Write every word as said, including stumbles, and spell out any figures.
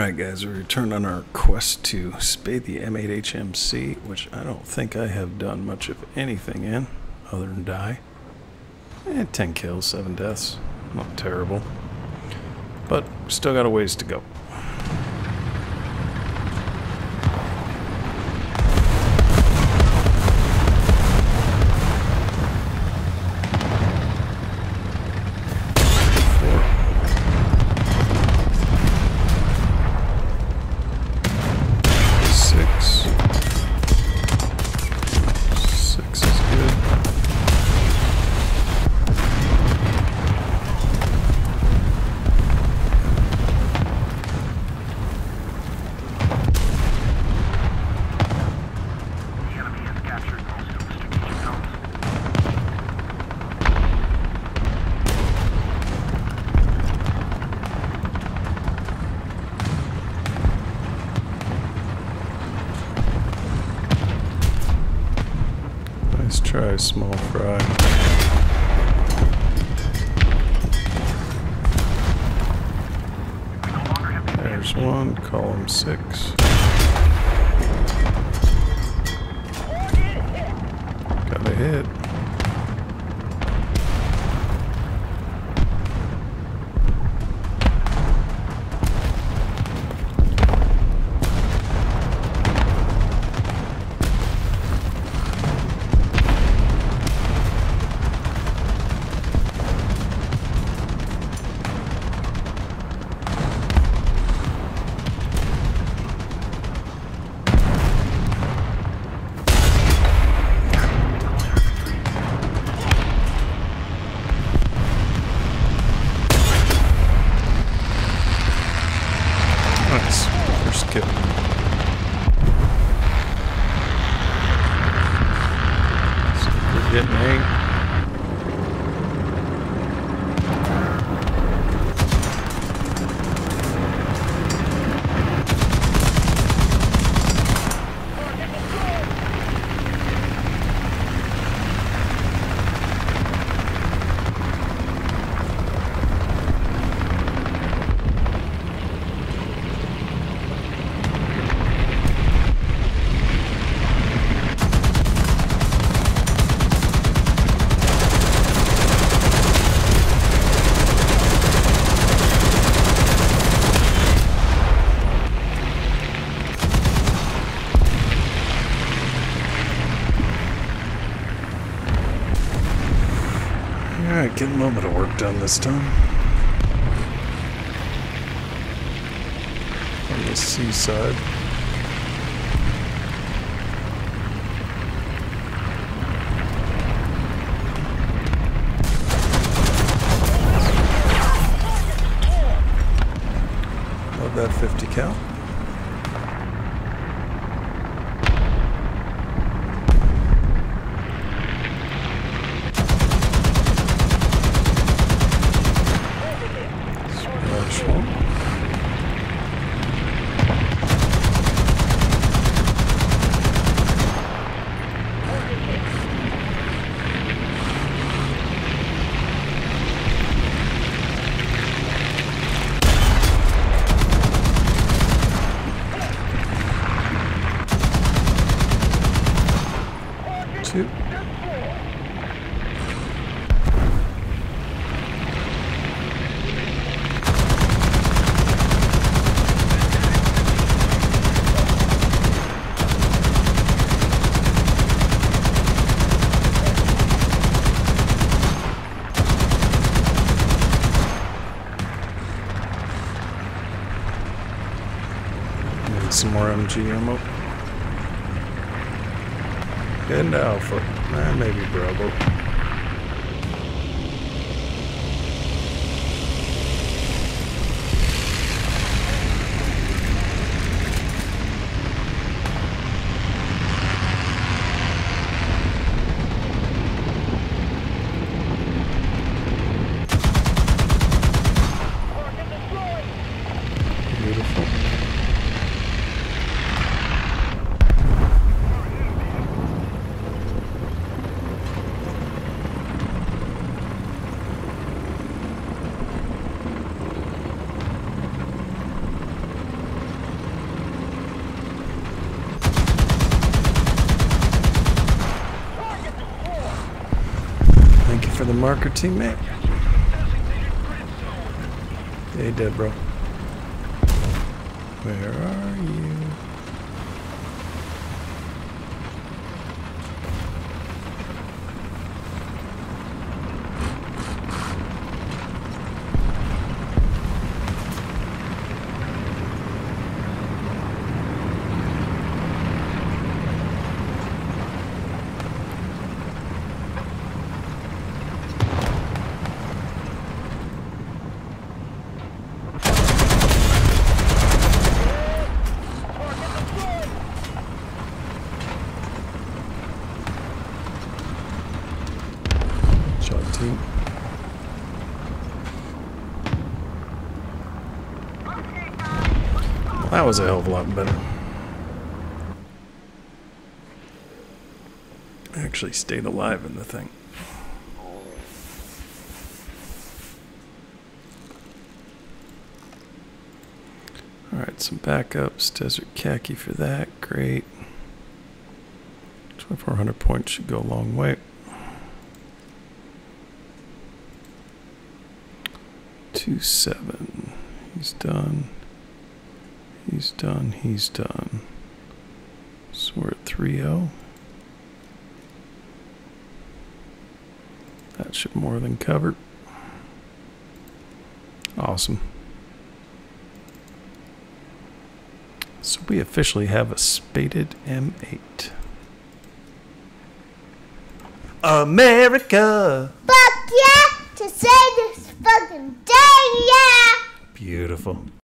Alright guys, we returned on our quest to spade the M eight H M C, which I don't think I have done much of anything in, other than die. Eh, ten kills, seven deaths. Not terrible. But still got a ways to go. Let's try small fry. There's one, column six. Got a hit. Nice. First kill. So we're getting eight. Alright, getting a little bit of work done this time. On the seaside. Love that fifty cal. Two. Need some more M G ammo. Heading to Alpha. Eh, maybe Bravo. Beautiful. marker, teammate. Hey, dead, bro. Where are you? Team. Well, that was a hell of a lot better. I actually stayed alive in the thing. Alright, some backups. Desert khaki for that. Great. twenty-four hundred points should go a long way. two seven. He's done. He's done. He's done. So we're at three oh. That should more than cover. Awesome. So we officially have a spaded M eight. America! Fuck yeah! To say this fucking day, yeah! Beautiful.